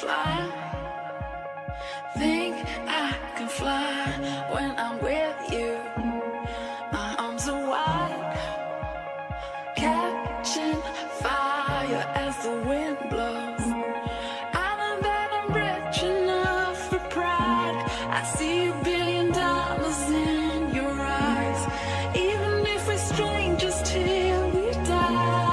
fly. Think I can fly when I'm with you. My arms are wide, catching fire as the wind blows. I know that I'm rich enough for pride. I see $1 billion in your eyes, even if we're strangers till we die.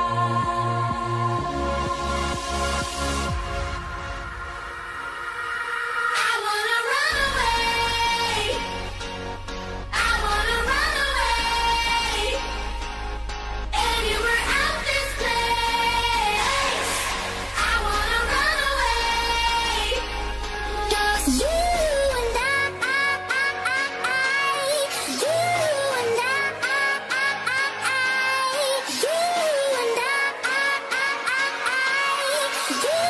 You